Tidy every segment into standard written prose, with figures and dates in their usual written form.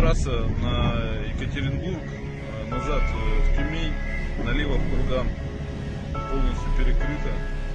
трасса на Екатеринбург, назад в Тюмень, налево в Курган, полностью перекрыта.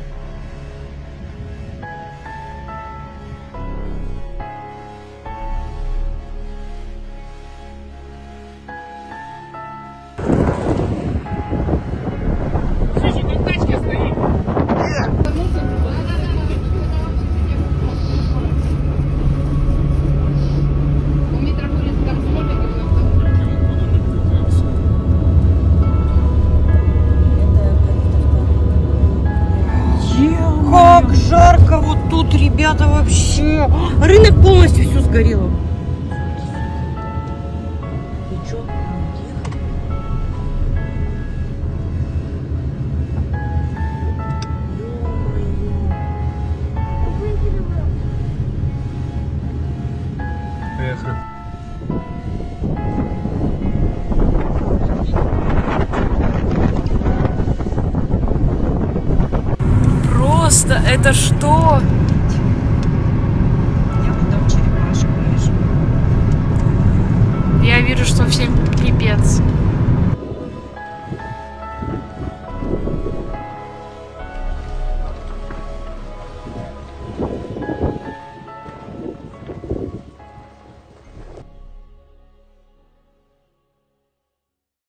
Как жарко вот тут, ребята, вообще. Рынок полностью все сгорело. И чё? Просто это что? Я вот там черепашку вижу. Я вижу, что всем пипец.